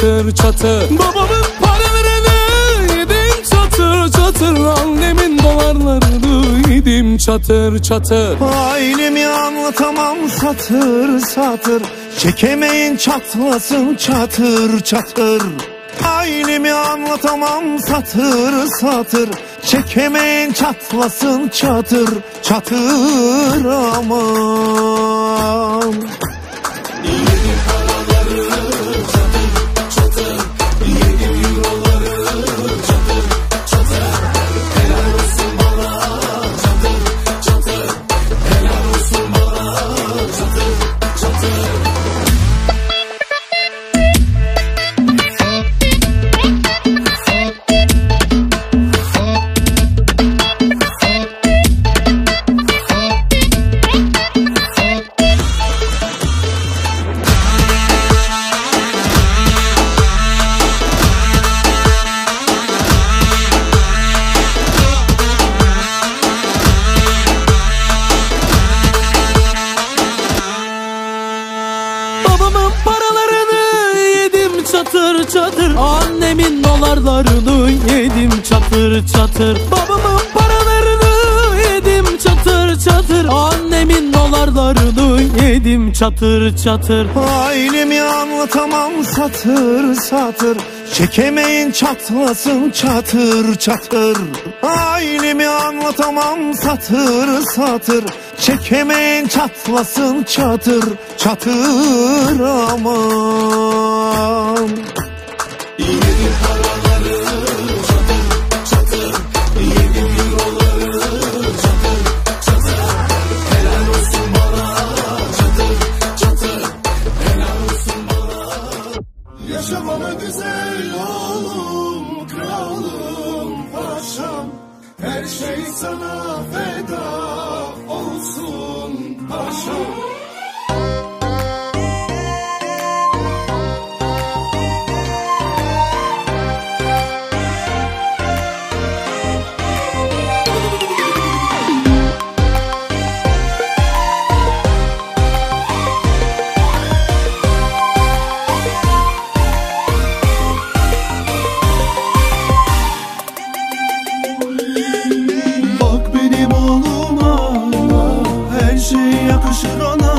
çatır çatır. Babamın paralarını yedim çatır çatır. Annemin dolarlarını yedim çatır çatır. Ailemi anlatamam satır satır. Çekemeyin çatlasın çatır çatır. Ailemi anlatamam satır satır. Çekemeyin çatlasın çatır çatır aman. Yedim paraları çatır çatır. Yedim euroları çatır çatır. Helal olsun bana çatır çatır. Helal olsun bana çatır çatır. Babamın paralarını yedim çatır çatır. Annemin dolarlarını yedim çatır çatır. Babamın paralarını yedim çatır çatır. Annemin dolarlarını yedim çatır çatır. Ailemi anlatamam satır satır. Çekemeyin çatlasın çatır çatır. Ailemi anlatamam satır satır. Çekemeyin çatlasın çatır çatır aman. Yedim paraları çatır çatır. Yedim euroları çatır çatır. Helal olsun bana çatır çatır. Helal olsun bana. Yaşamama güzel oğlum, kralım, paşam. Her şey sana feda olsun paşam. Bak benim oğluma, her şey yakışır ona.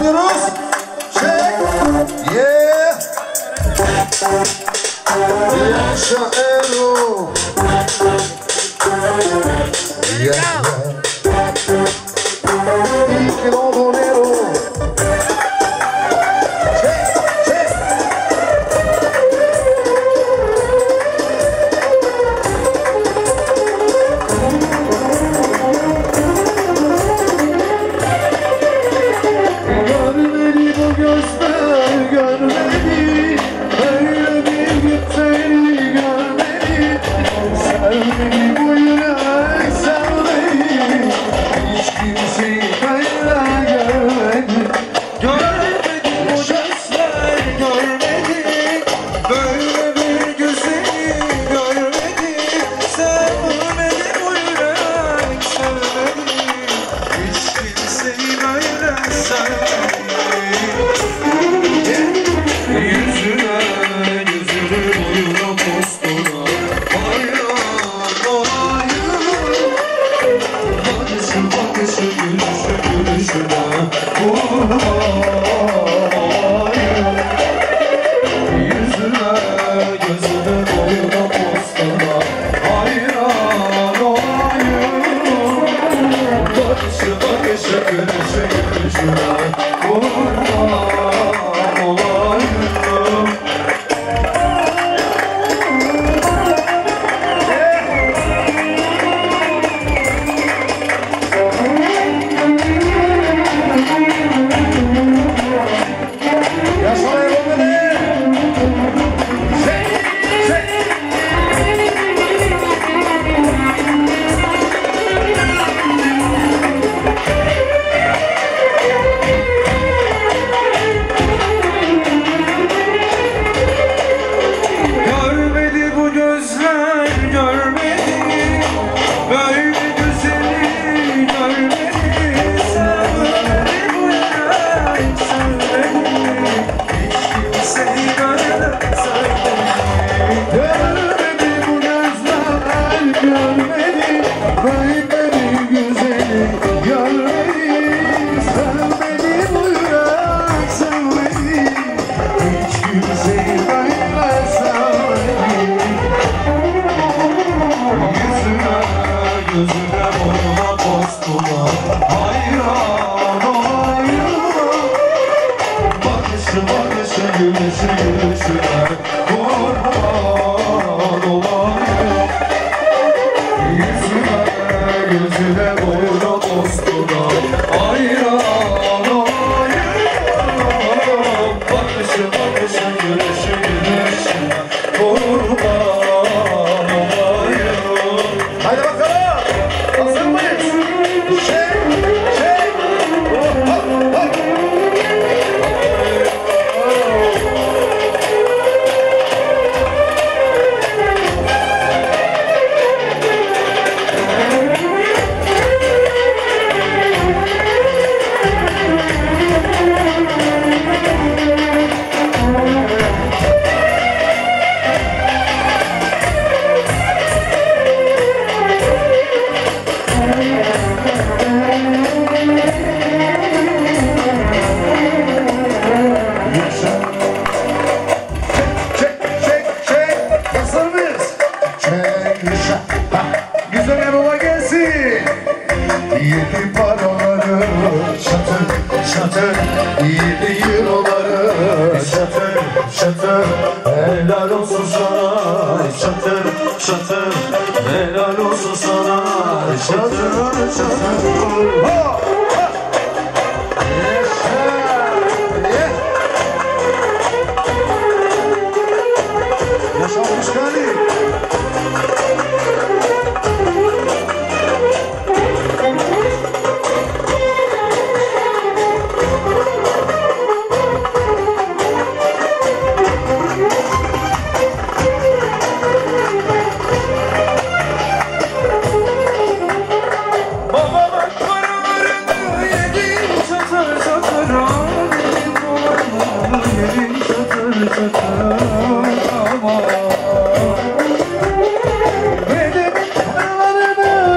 alıyoruz. Çek. Yeah. Yaşa Ero. Yeah. İyi ki doğdun Ero.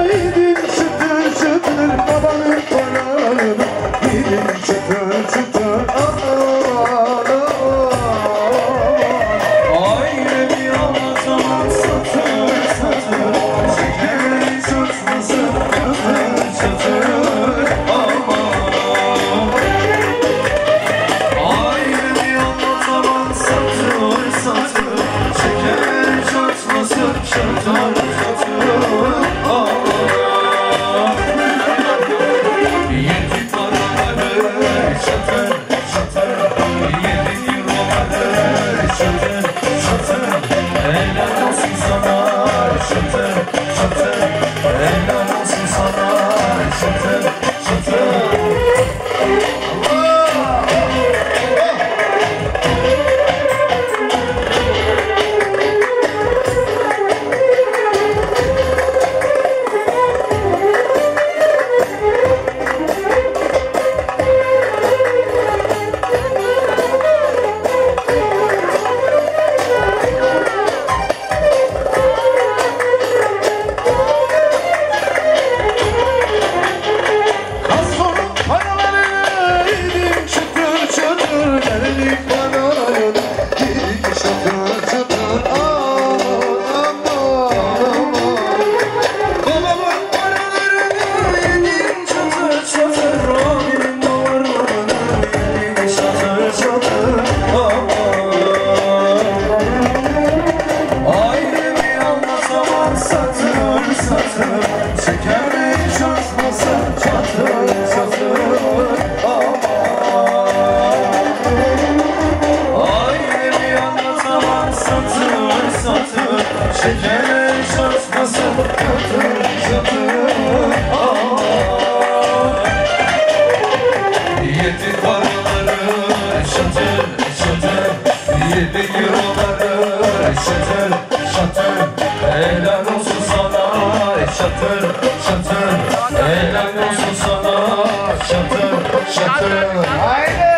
Çıtır çıtır Çekemeyin çatlasın çatır çatır. Yedi paraları çatır çatır, yedi euroları çatır çatır. Helal olsun sana çatır çatır, helal olsun sana çatır çatır. Haydi.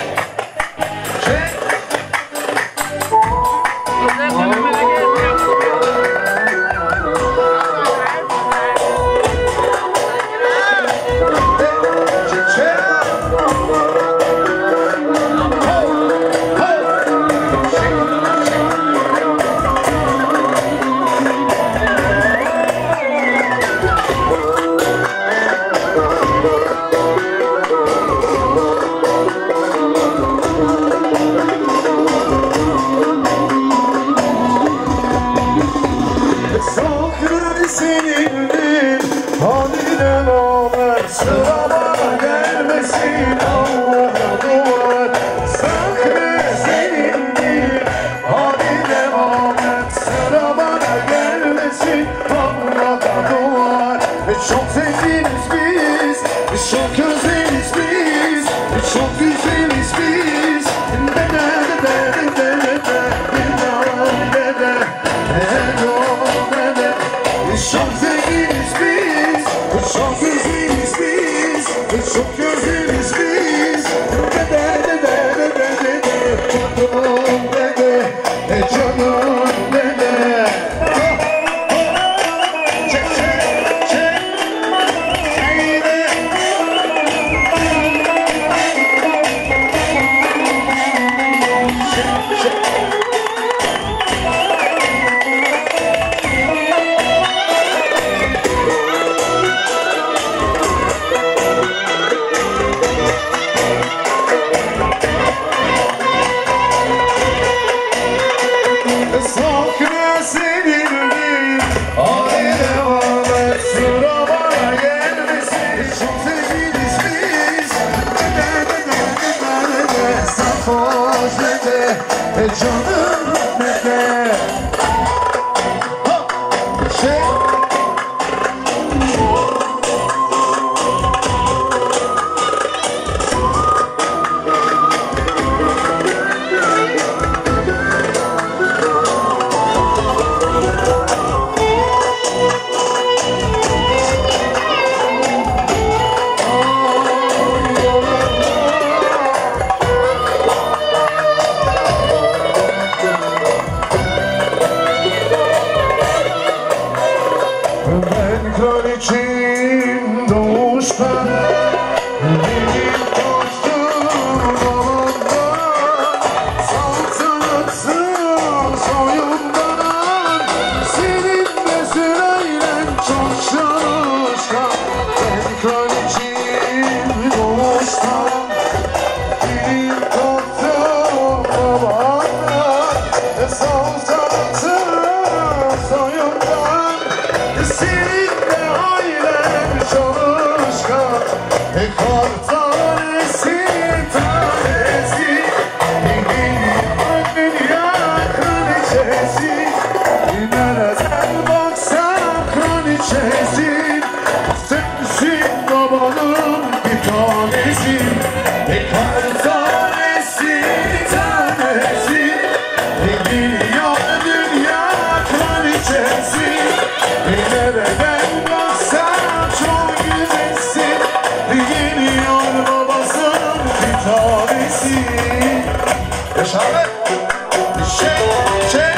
Senindir haline rağmen sıra bana gelmesin, Allah'a duvar. Sakre senindir haline rağmen sıra bana gelmesin, Allah'a duvar. Çok zenginiz biz, çok özeliz biz, çok güzeliz biz. Çok zenginiz biz, çok güzeliz biz, çok güzeliz biz. Canım dede, canım dede. Çek çek çek, haydi. Çek çek. Sakre senindir haline rağmen sıra bana gelmesin. Çok zenginiz biz, sarhoş dede, canım dede. Ben kraliçeyim doğuştan, benim dostum babamdan, saltanatım soyumdan. Senin de sırayla çok çalışkan. Ben kraliçeyim doğuştan, benim dostum babamdan, saltanatım soyumdan. Seninle ailem çalışkan, kar tanesi tanesi, dünya kraliçesi. Nereden baksan kraliçesi, sensin babanın bir tanesi. Kar tanesi tanesi, dünya kraliçesi. Nereden baksan çok güzelsin, geliyor babasının bir tanesi. Yaşar çek çek.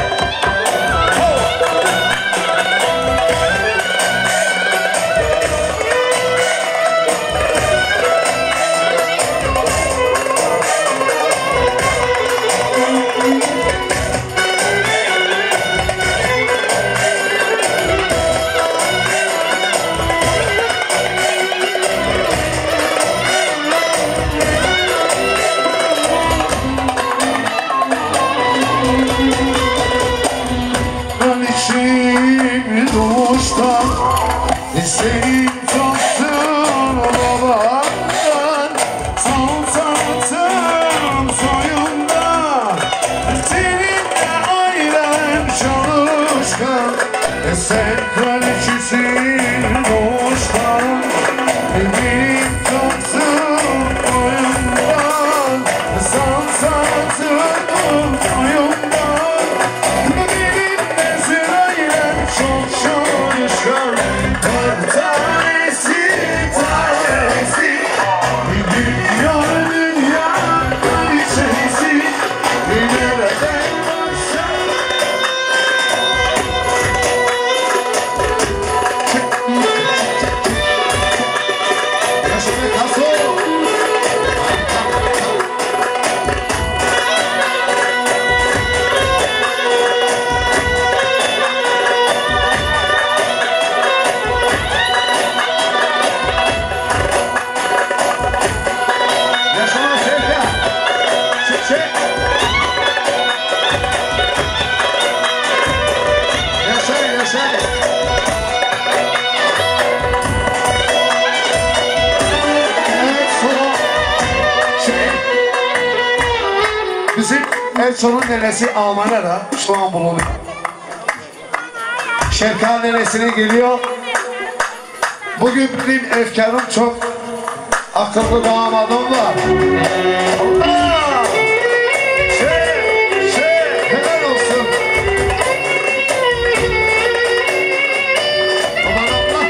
Kraliçeyim doğuştan, senin tahtın babandan, saltanatım soyundan. Seninle ailen çalışkan. Sen kraliçesin boştan, benim taktığım oyundan, sen sattığım oyundan. Benim mezrayem çok çalışkan, tanesi dünya kraliçesi, nereden baksan. Bizim Erçon'un nenesi Almanya'da şu an bulunuyor. Şerkan nenesine geliyor. Bugün benim efkarım çok akıllı damadım var. Allah! Helal olsun. Aman Allah.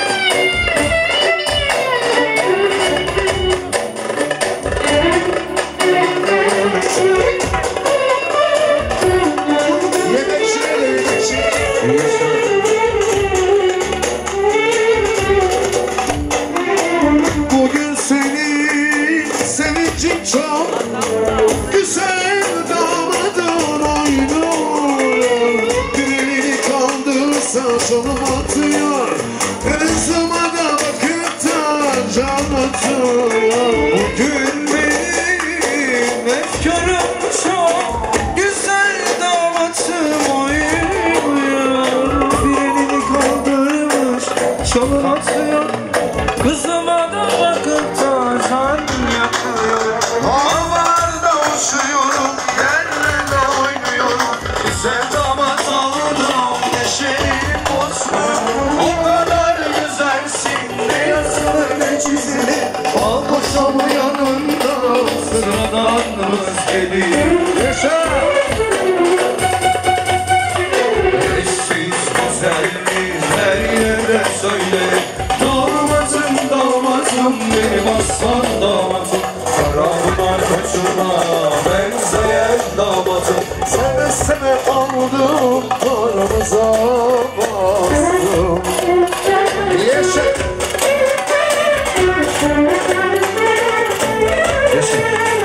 Bugün senin sevincin çok güzel, damadın oynuyor. Bir elini kaldırsa canım atıyor, kızıma da bakıp da can atıyor. Bugün benim efkarım çok güzel, damatım oynuyor. Bir elini kaldırmış canım atıyor, kızıma da bakıp da can yakıyor. Havalarda uçuyorum, yerlerde oynuyorum. Güzel damat aldım, neşeliyim mutluyum. O kadar güzelsin, ne yazılır ne çizilir. Al koşam yanında, sıradan vazgeçelim. Yaşa! Eşsiz güzelliğin her yerde söylerim. Damatım benim aslan damatım, tarafına koçuna benzeyen damatım. Seve seve aldım, paramıza bastım. Yaşa! Yaşa!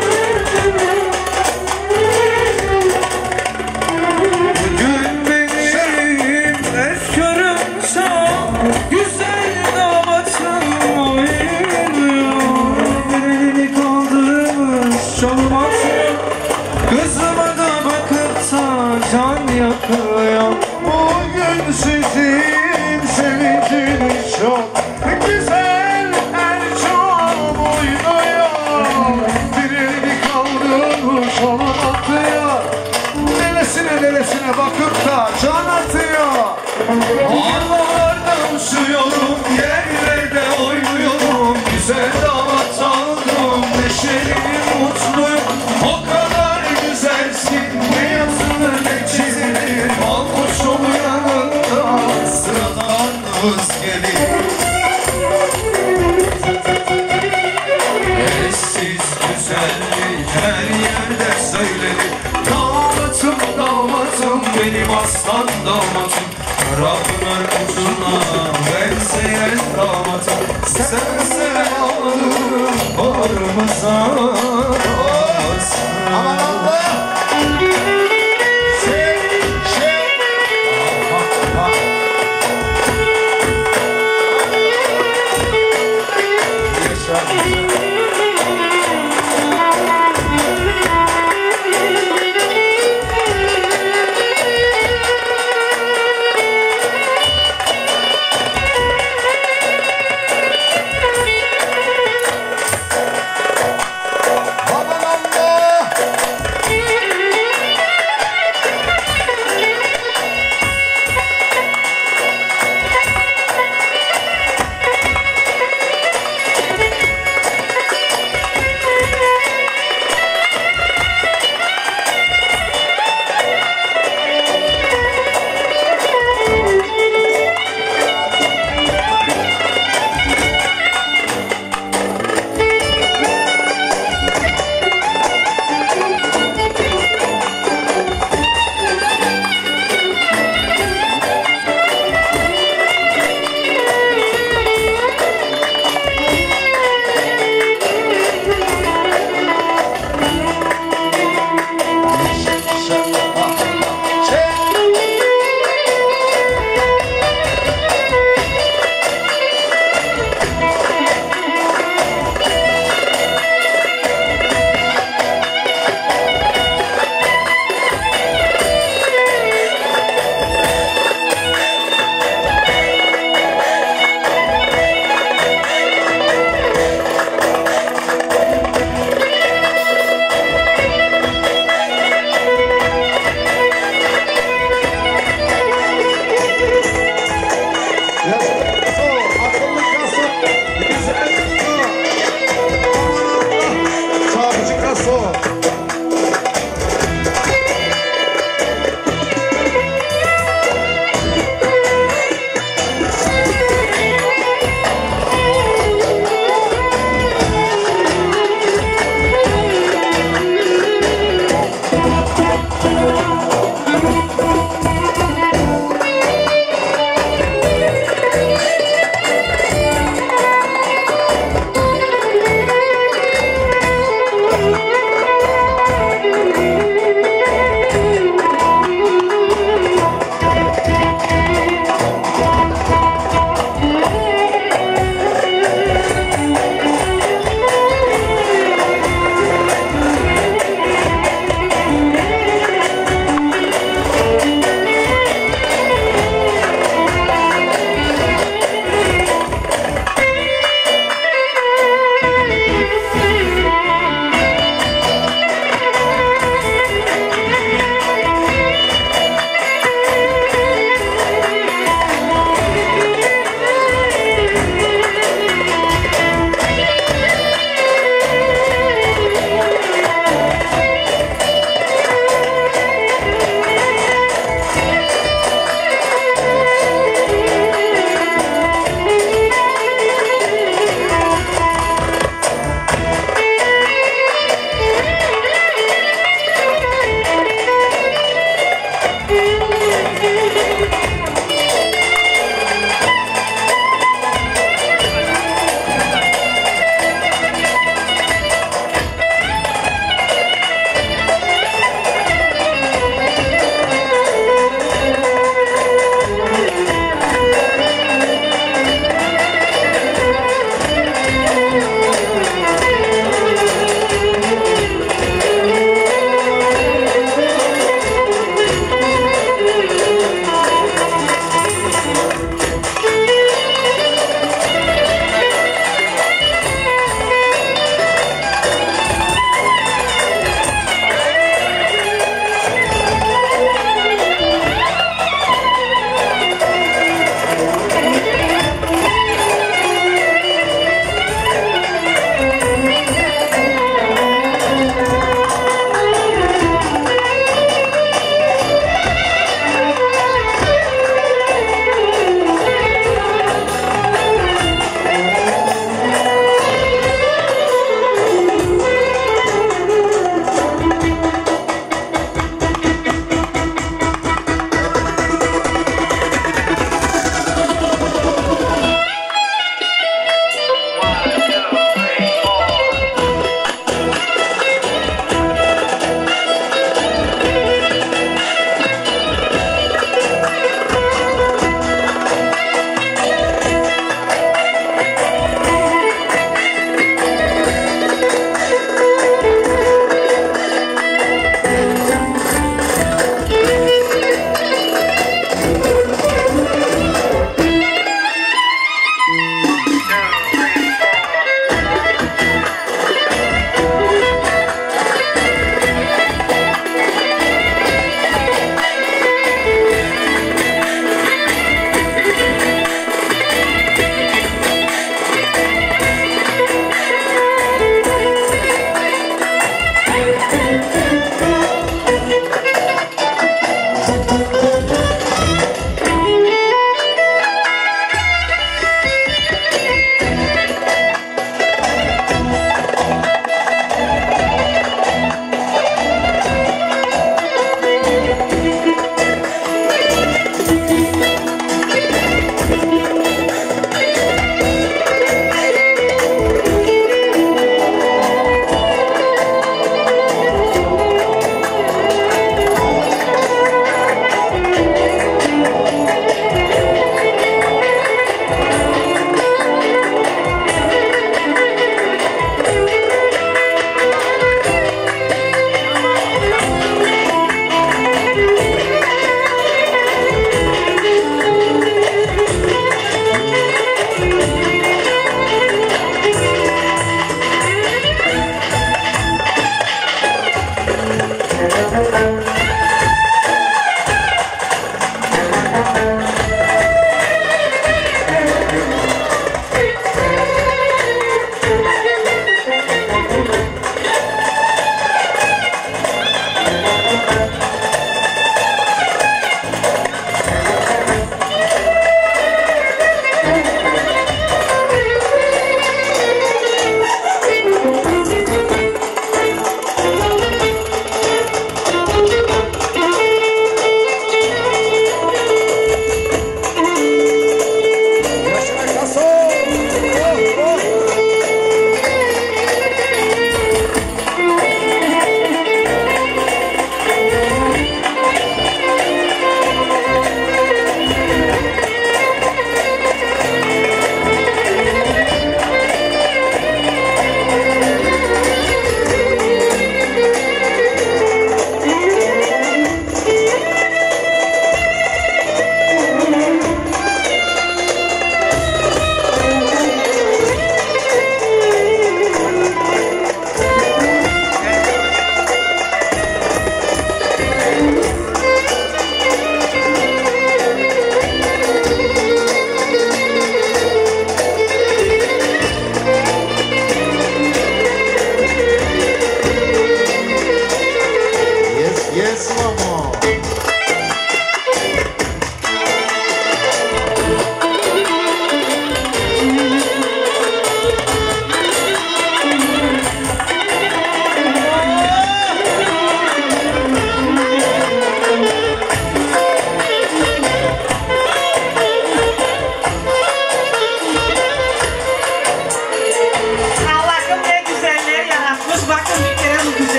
Bugün benim efkarım çok güzel, damatım oynuyor. Bir elini kaldırmış canım atıyor, kızıma da bakıp da can yakıyor. Bugün sizin sevinciniz çok güzel, Erçon oynuyor. Bir elini kaldırmış canım atıyor, neresine bakıp da can atıyor. Havalarda uçuyorum, yerlerde oynuyorum. Güzel damat aldım, neşeliyim mutluyum. O kadar güzelsin, ne yazılır ne çizilir. Al koşum yanında, sıradan vazgeçelim. Eşsiz güzellik her yerde söylenir. Damatım benim aslan damatım, tarafına ucuna benzeyen damatım. Sen seven alırım bağrımıza bassın. Aman Allah! Aman Allah!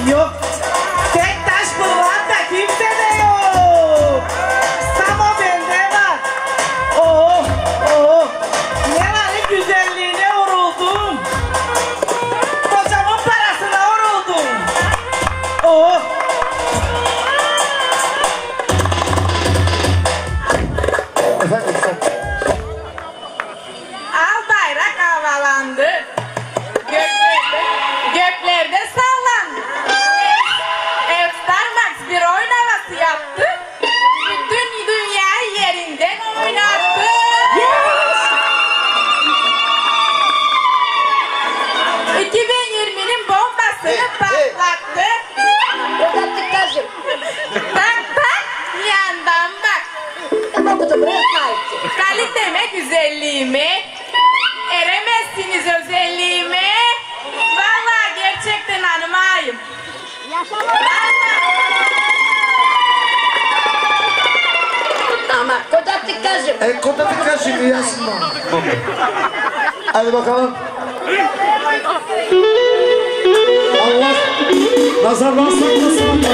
Yok. Tek taş bulmak da kimse de yok. Samo bende var. Oh oh. Nerenin güzelliğine vuruldum. Kocamın parasına vuruldum. Oh. Efendim sen. Al bayrak havalandı. Göklerde sallandı. Starmax bir oyun havası yaptı. Bütün dünyayı yerinden oynattı. 2020'nin bombasını patlattı. Patlattık kızım. Tak tak yandan bak. Ama bu da bırakma etti. Kaliteme güzelliğime, eremezsiniz özelliğime. Vallahi gerçekten hanımayım. Ama patlattık kızım. Koda dikkat şimdi yazsın bana. Hadi bakalım. Allah nazardan saklasın.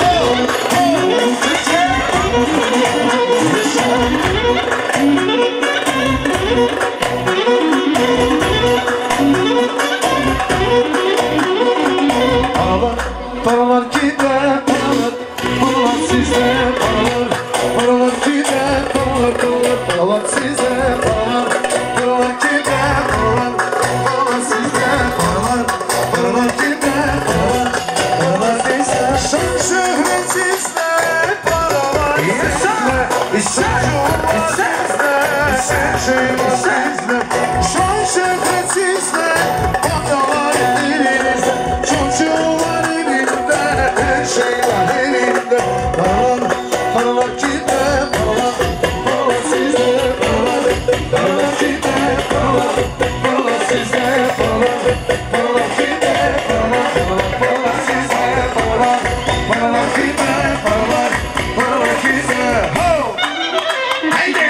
Paralar, paralar gider, paralar, paralar size, paralar, paralar gider, paralar, paralar, paralar size, paralar, paralar gider, paralar, paralar size, paralar, paralar gider, paralar, paralar size. Şan şöhret sizde, paralar sizde, işler şöhret sizde, işler sizde, şan şöhret sizde, paralar elinizde, çocuğlar elinde, her şey var elinde, paralar, paralar gider, paralar, paralar sizde, paralar, paralar gider, paralar, paralar sizde, paralar, paralar gider, paralar, paralar sizde, paralar, paralar gider, paralar, paralar gider. Ho! Haydi!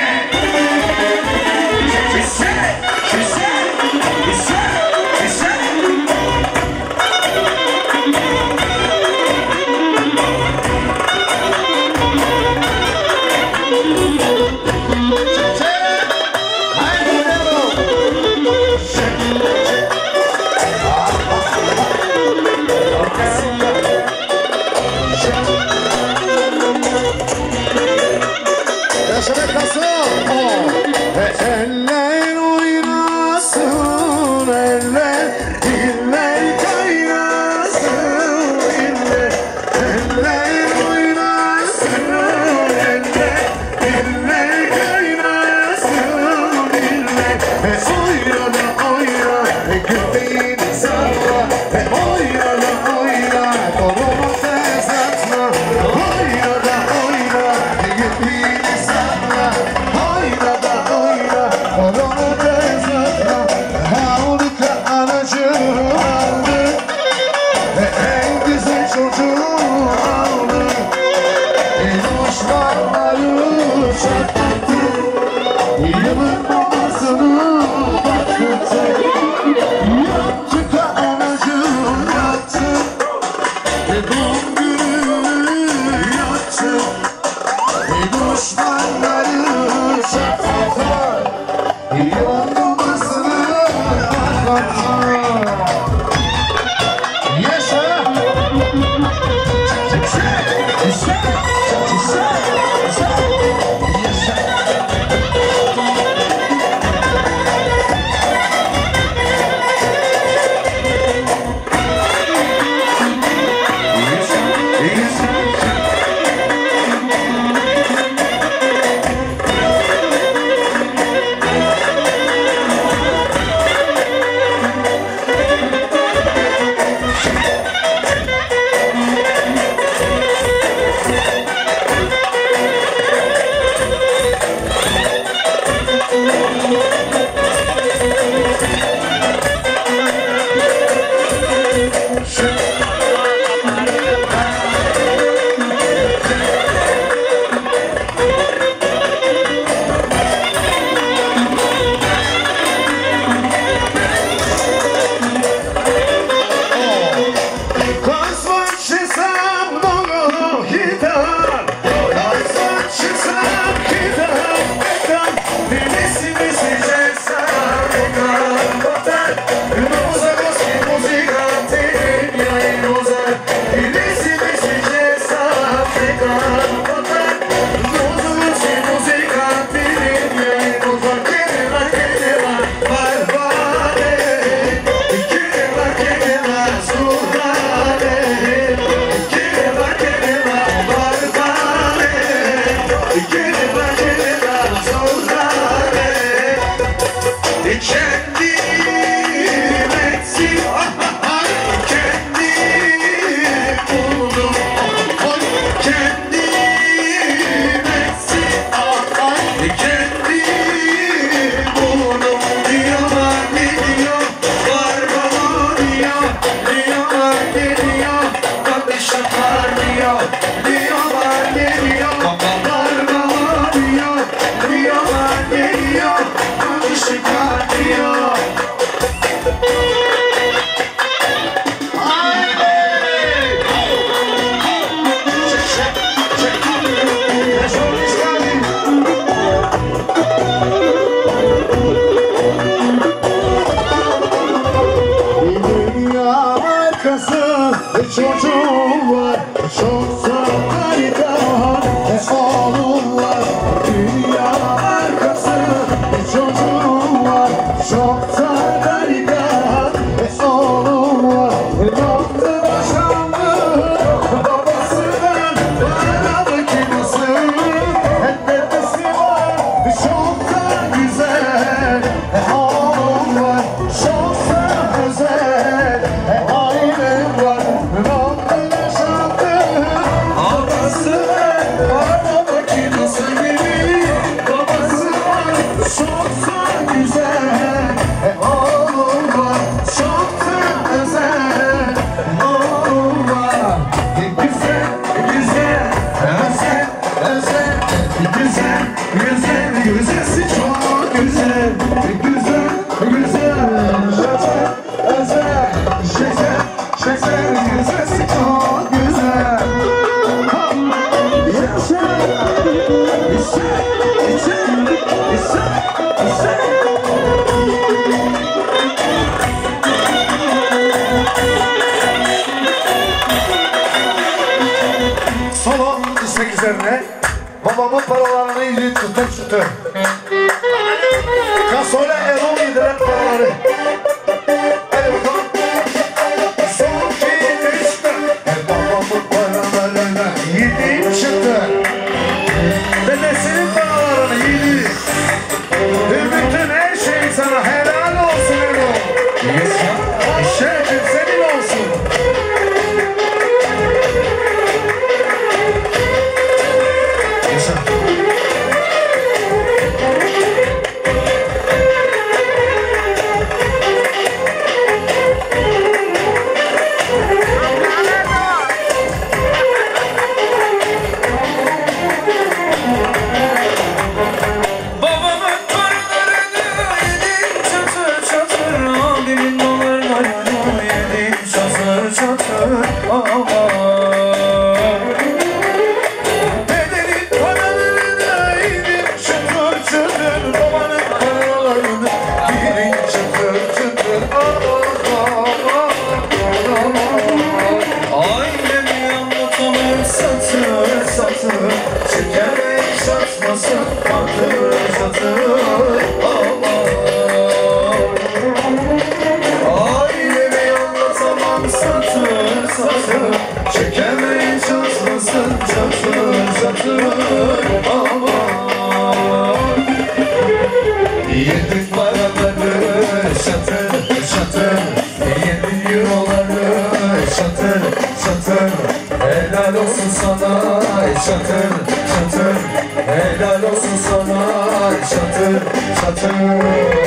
She said, she said, he said, he said. Yaşamak nasıl? Eller oynasın, eller, diller kaynasın, eller oynasın, eller, diller kaynasın, oyna da oyna, göbeğini salla, oyna da oyna, kolumu tezatma, oyna da oyna, göbeğini salla, oyna da oyna, kolumu tezatma, harika anacığım aldı, en güzel çocuğum aldı, boşlarları çatlattı, yılın babasını patlattı, Çocuğum var, çoksa harika oğlum var, dünya arkası. Çocuğum var, çoksa harika oğlum var. Yandı başandı babasından, bana makinesi. Nefesi var, çok da güzel oğlum var, çoksa özel. Ailem var, güzelsin çok güzel, güzel, güzel, özel, şeker, şeker, güzelsin çok güzel. Yaşa, Solo istek üzerine babamın paralarını iyi tuttu. Kasole Erol yediren paraları. Hadi bakalım. Son iki işte. Babamın paralarını yediğim çıktı. Dedesinin paralarını yedi. Bütün her şey sana helal olsun Erol. Şerefin senin olsun. Çekemeyin çatmasın, çatır çatır aman. Yedik paraları çatır çatır, yedik euroları çatır çatır. Helal olsun sana çatır çatır, helal olsun sana çatır çatır.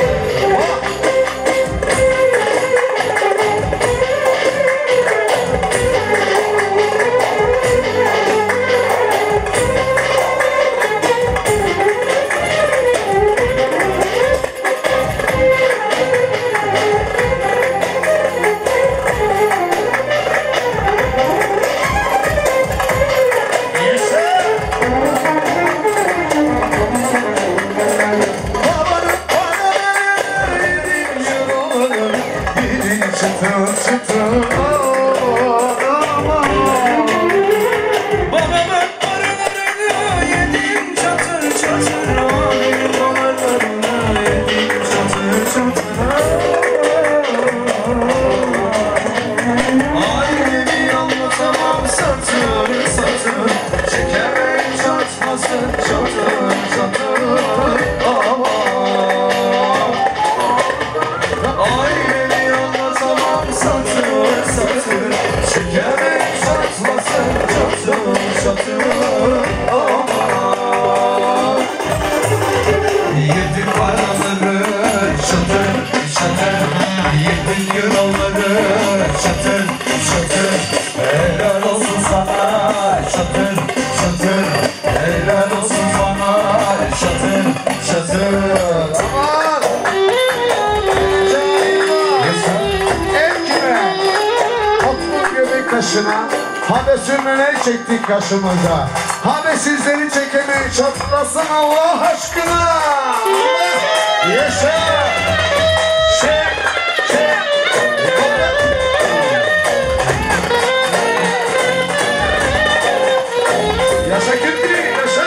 Ailemi anlatamam satır satır. taşına, habe sürmeler çektik kaşımıza. Habe sizleri çekemeyin, çatlasın Allah aşkına. Yaşa! Yaşa Kürtli, yaşa!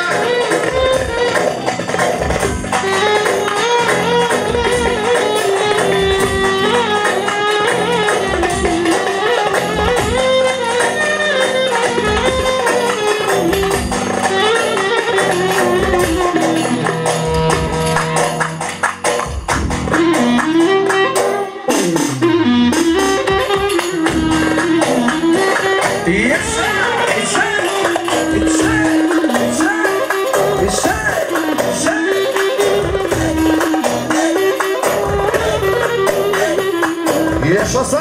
Yaşasın!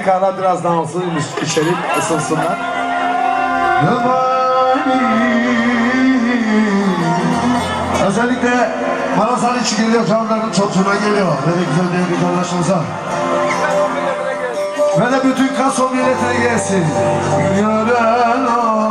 dakika ara biraz dansın içelim, ısınsınlar. Özellikle Marasal için geliyor, canlarının çocuğuna geliyor. Ve de güzel devlet arkadaşımıza. Ve de bütün Kaso milletine gelsin. Gören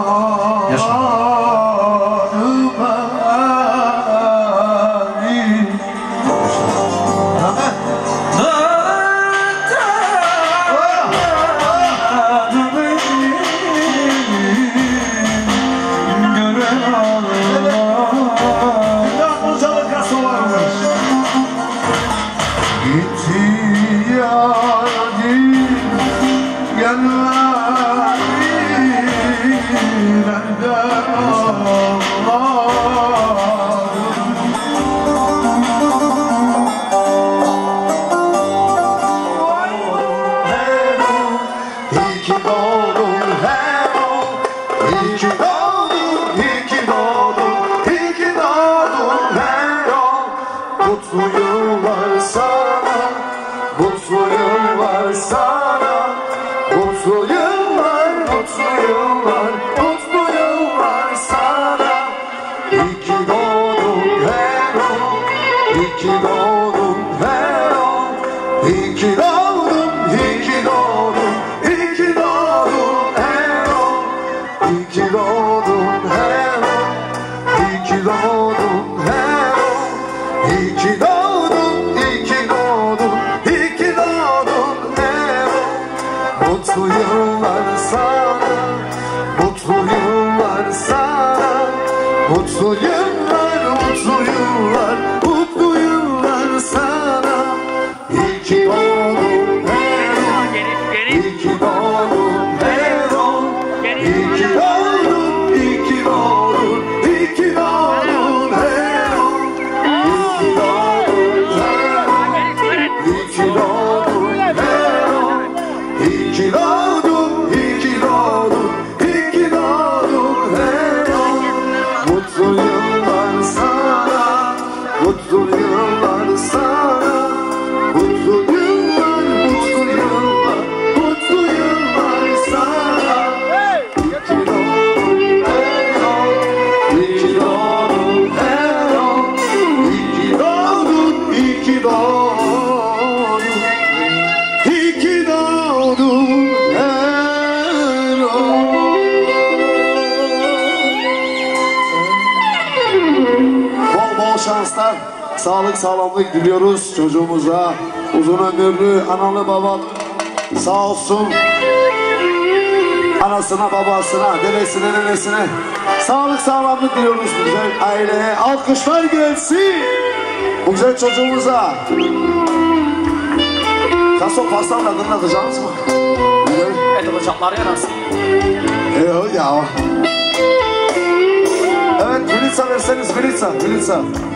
sağlık, sağlamlık diliyoruz çocuğumuza. Uzun ömürlü, analı babalı sağ olsun. Anasına, babasına, dedesine, nenesine sağlık, sağlamlık diliyoruz güzel aileye. Alkışlar gelsin bu güzel çocuğumuza. Kaso pastan adını atacağız mı? Evet, bacakları yarasın. Yok ya. Evet, Filitsa verseniz, Filitsa.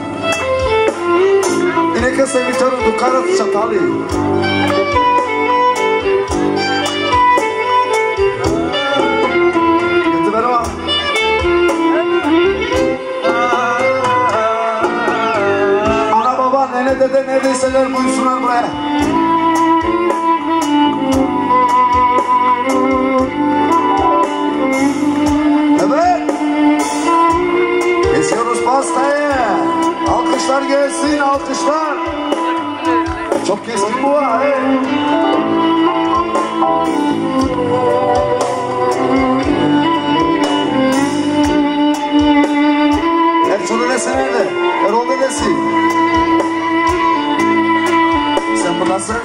Neka se invitaron do cara do Chatali. Ana baba, nene dede neredeyseler buyursunlar buraya. Evet. Kesiyoruz pastayı. Alkışlar gelsin, alkışlar. Çok keskin bu ha. Ertuğrul dedesi nerede? Erol dedesi. Sen buradasın.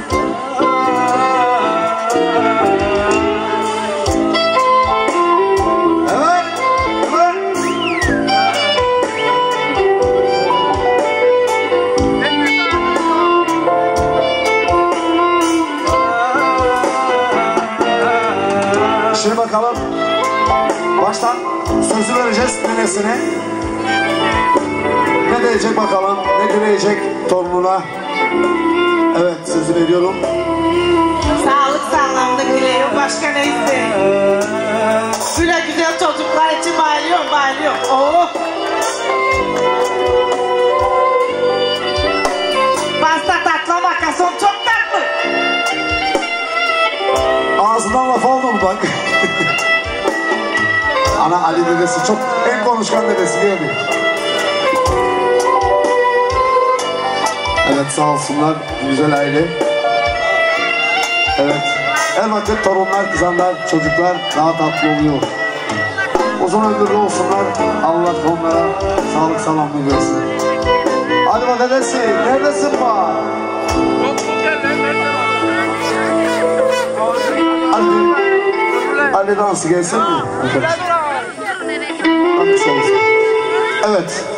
Şimdi bakalım, baştan sözü vereceğiz nenesine. Ne diyecek bakalım, ne dileyecek torununa. Evet, sözü veriyorum. Sağlık, sağlamlık diliyorum, başka ne isteyeyim? Güle güzel çocuklar için bayılıyorum. Oh! Pasta tatlı, makasın çok tatlı. dedesi çok en konuşkan dedesi geldi. Evet sağ olsunlar güzel aile. Evet elbette torunlar, kızanlar, çocuklar daha tatlı oluyor. Uzun ömürlü olsunlar. Allah onlara sağlık selamet versin. Hadi bak dedesi neredesin bak? Ali dansı gelsin mi? Evet.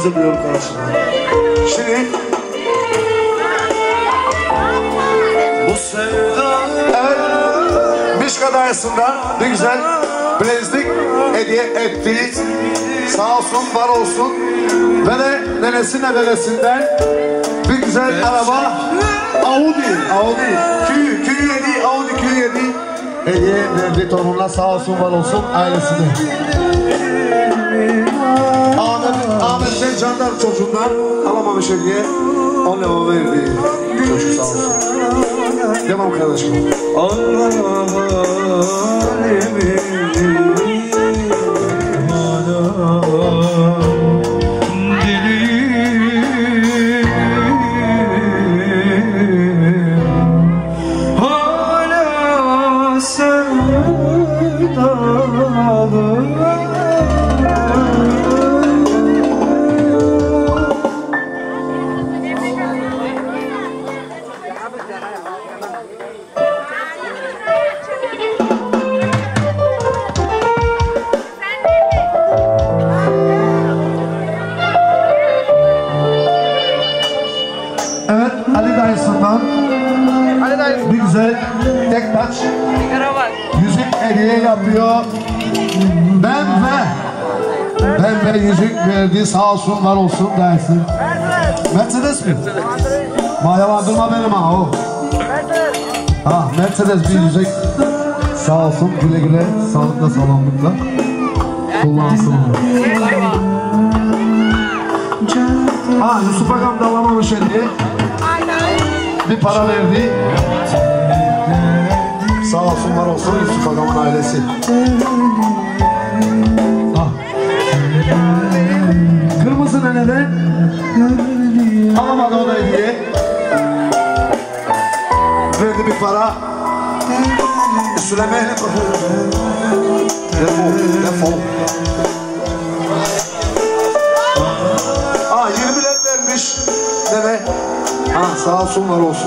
özür diliyorum kardeşim. Şimdi bu sevda, evet, Mişka Dayısı'ndan bir güzel bilezlik hediye etti. Sağ olsun, var olsun. Ve de nenesine dedesinden bir güzel araba, Audi, Q7, Audi Q7 hediye verdi torununa, sağ olsun, var olsun ailesine. Ahmet Bey Candar çocuğundan alamamış hediye, onunla verdi çocuk, sağ olsun. Devam kardeşim. Bir güzel tek taç yüzük hediye yapıyor. Ben ve yüzük verdi, sağ olsun, var olsun dersin. Mercedes mi? Mayalandırma benim ha o. Ha, Mercedes bir yüzük, sağ olsun, güle güle, sağlıkla, sağlamlıkla kullansın. Ha, Yusuf Agam da alamamış hediye. Bir para verdi. Sağ olsun, var olsun Yusuf Agam'ın ailesi. Ah. Kırmızı neneden alamadı ona hediye. Verdi bir para. Süleyman'ı defol. Ah, 20'ler vermiş. Deme. Ah, sağ olsun, var olsun.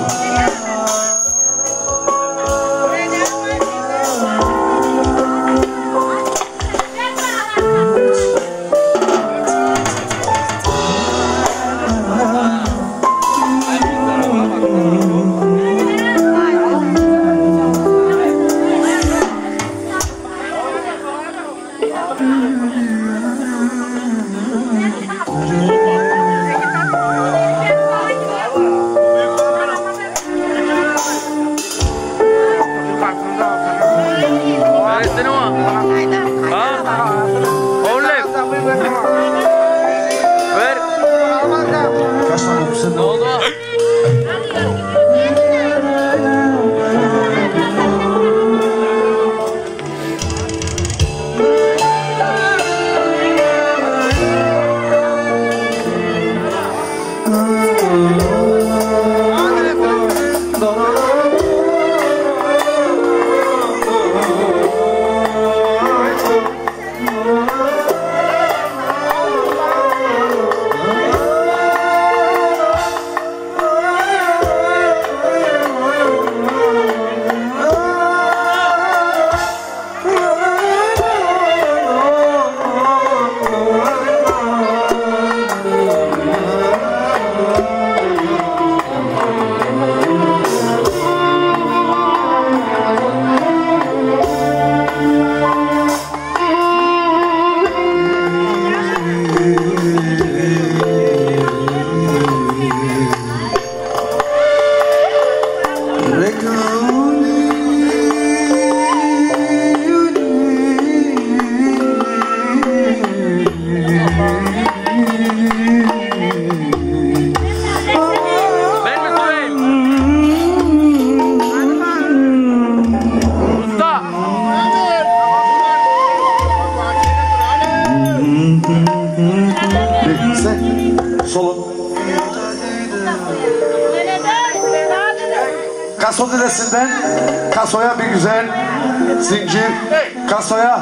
Kaso dedesinden kasoya bir güzel zincir, kasoya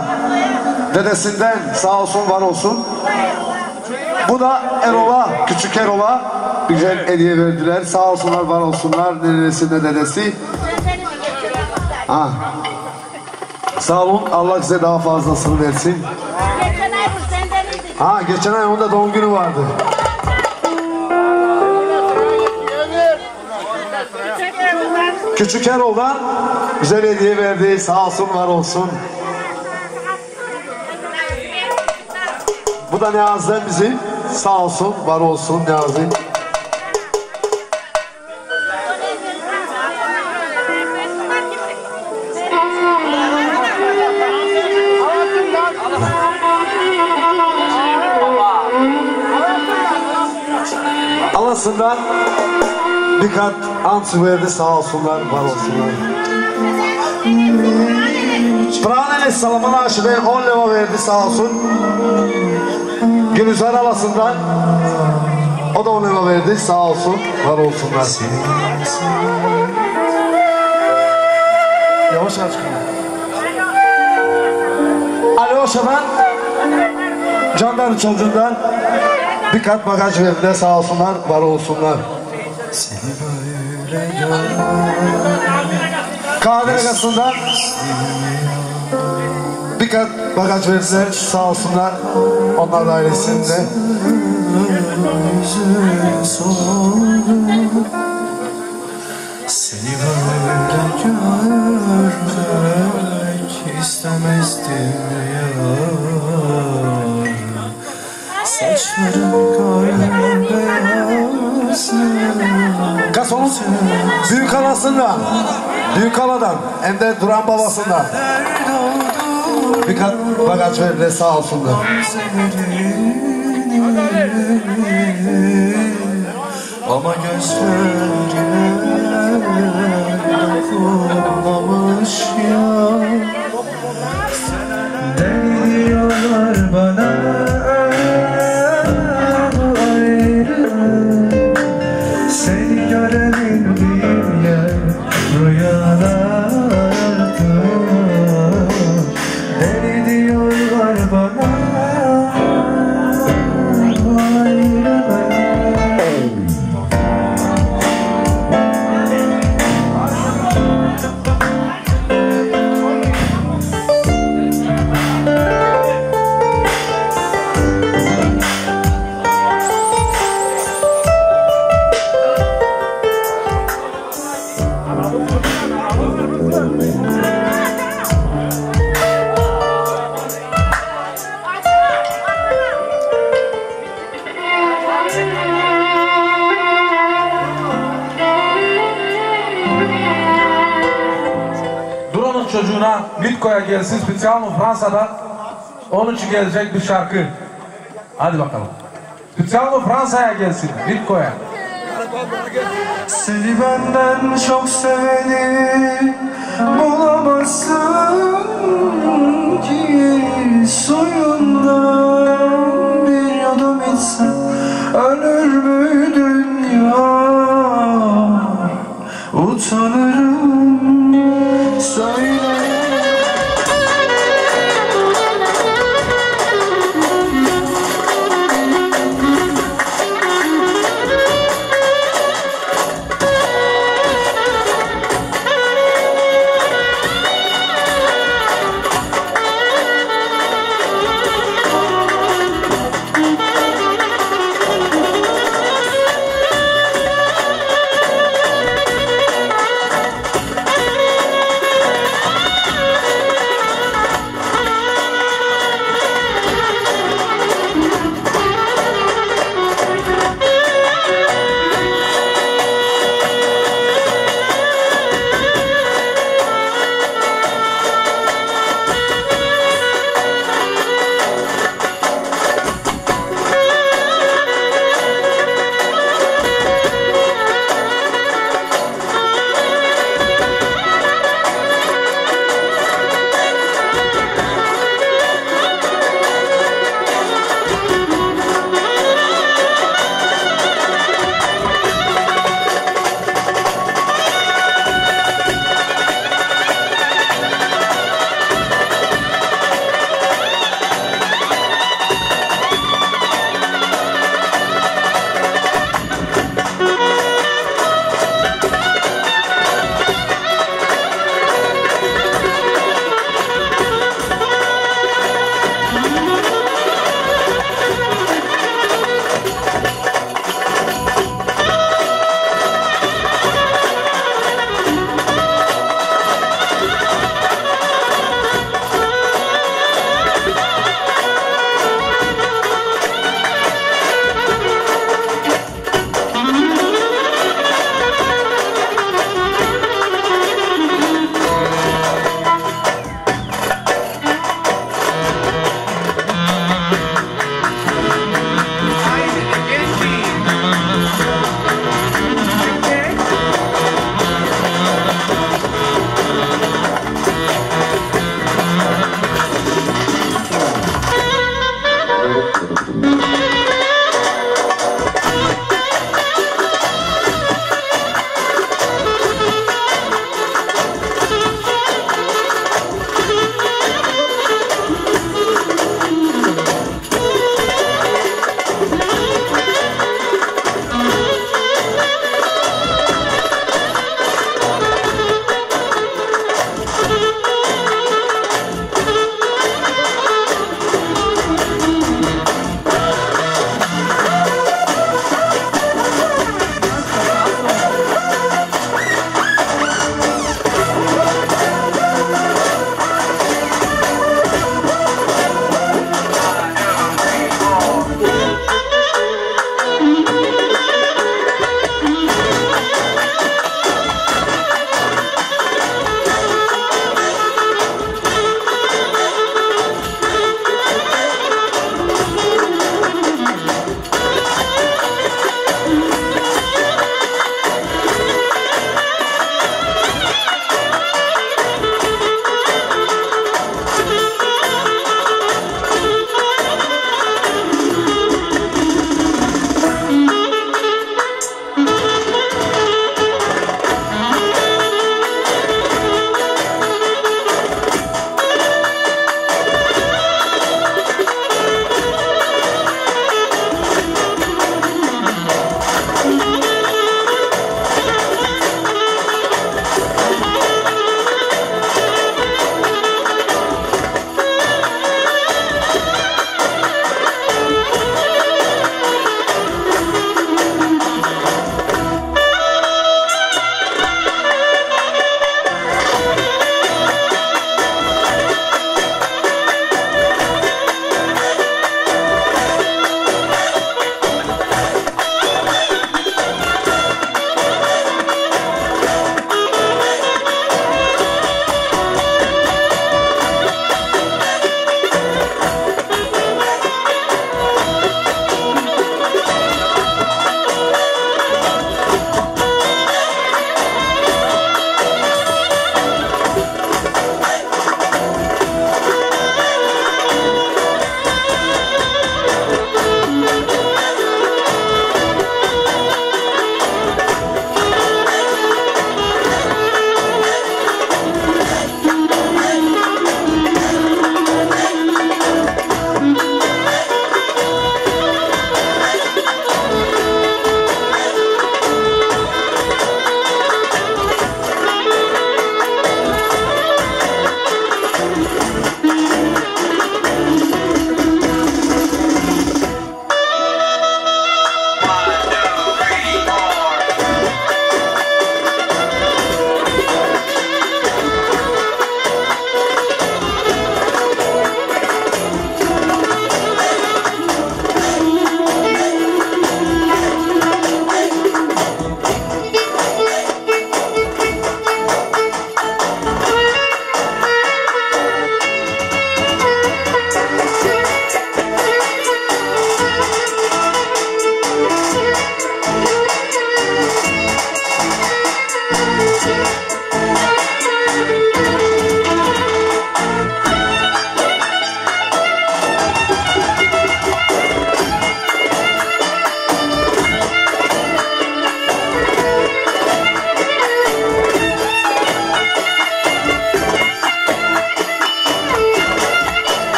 dedesinden sağ olsun, var olsun. Bu da Erol'a, küçük Erol'a bir güzel hediye verdiler. Sağ olsunlar, var olsunlar, neresinde dedesi. Ha. Sağ olun, Allah size daha fazlasını versin. Geçen ay bu senden idi. Ha, geçen ay onda doğum günü vardı. Küçük Erol'dan güzel hediye verdi. Sağ olsun, var olsun. Bu da Niyazi'den bizim. Sağ olsun, var olsun Niyazi. Alasından bir kat ansı verdi, sağ olsunlar, var olsunlar. Praneli Salaman Aşı Bey 10 leva verdi, sağ olsun. Gülüzar Alasından o da 10 leva verdi, sağ olsun, var olsunlar. Yavaş aç. Ali Oşa'dan Candar'ın çocuğundan bir kat bagaj verdiler, sağ olsunlar, var olsunlar. Kahverengası'ndan bir kat bagaj verdiler, sağ olsunlar, onlar da ailesinde. Seni böyle görmek istemezdim ya. Saçların beyaz. Kason'un büyük halasından, büyük haladan, hem de Duran babasından bir kat bagaj verdiler, sağ olsunlar. Ama gözlerine dokunmamış ya. Deli diyorlar bana ayrı. Seni görebildiğim yer rüyalardı. Deli diyorlar bana ayrı. Çocuğuna Mitko'ya gelsin, spesiyalno Fransa'da onun için gelecek bir şarkı. Hadi bakalım. Spesiyalno Fransa'ya gelsin, Mitko'ya. Seni benden çok seveni bulamazsın ki. Suyundan bir yudum içsen ölür mü dünya? Utanırım, söyle.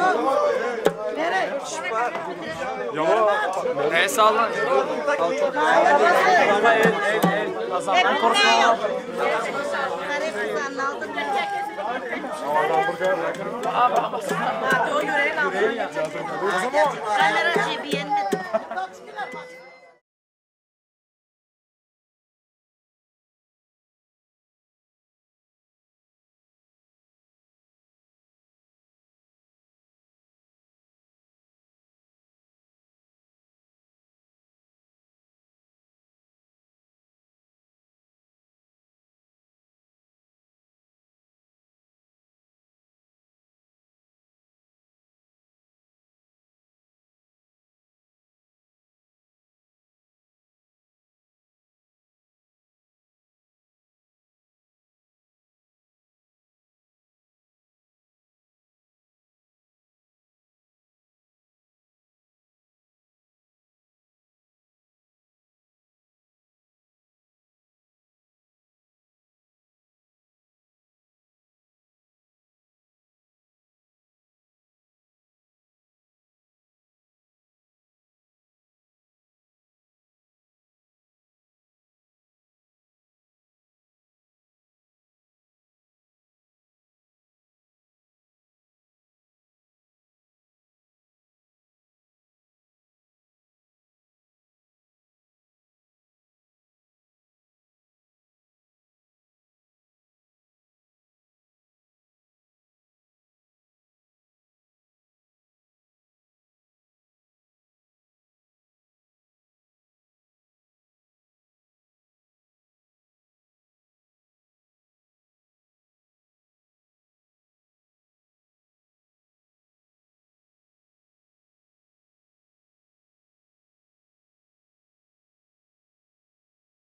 Ne sağlan? Kazandan korkma. Kamera cebiyenine.